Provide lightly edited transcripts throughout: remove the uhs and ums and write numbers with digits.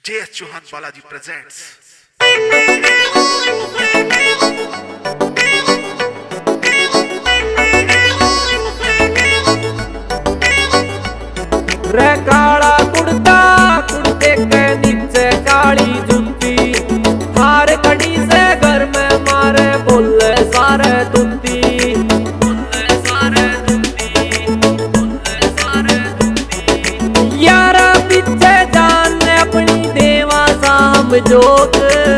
JS Chauhan Balaji presents. रे काला कुर्ता कुर्ते के नीचे काली जूती, हार कड़ी से घर में मारे बोले सारे तुत्ती, यारा पीछे जान अपनी देवा साम जोक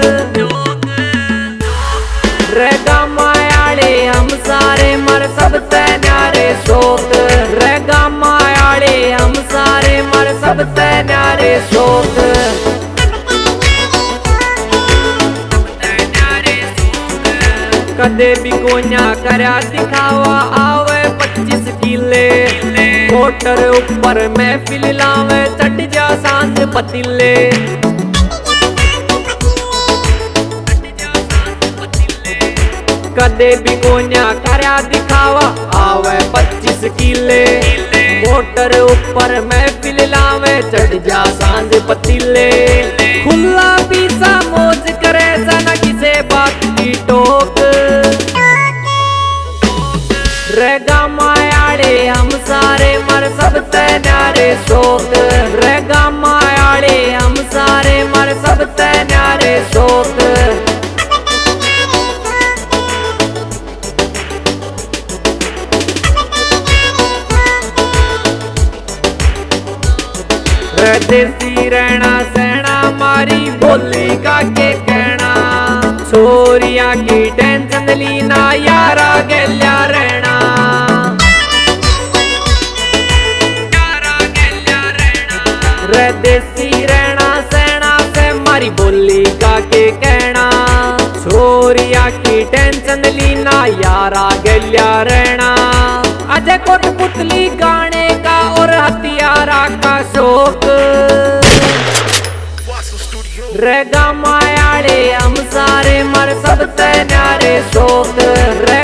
रे गामायाले हम सारे मर सबसे न्यारे शोक रे गामायाले हम सारे मर सबसे न्यारे शोक कदे भी कोन्या करया दिखावा आवे 25 किले मोटर ऊपर महफिल लावे चढ़ जा सांझ पतीले कदे भी कोन्या करया दिखावा आवे 25 किले मोटर ऊपर महफिल लावे चढ़ जा सांझ पतीले खुला पीसा मौज करे जना किसे बात की टोक रे गामायाले हम सारे मर सबसे न्यारे शोक रे गामायाले हम सारे मर सबसे न्यारे शोक देसी रहना सहना मारी बोली का के कहना छोरिया की टेंशन लीना यारा गल्या रहना रे देसी रहना सहना से मारी बोली का के कहना छोरिया की टेंशन लीना यारा गल्या रहना अजय कोट पुतली गाने का और हथियारा का शौक रे गामायाले हम सारे मर सबसे न्यारे शोक रे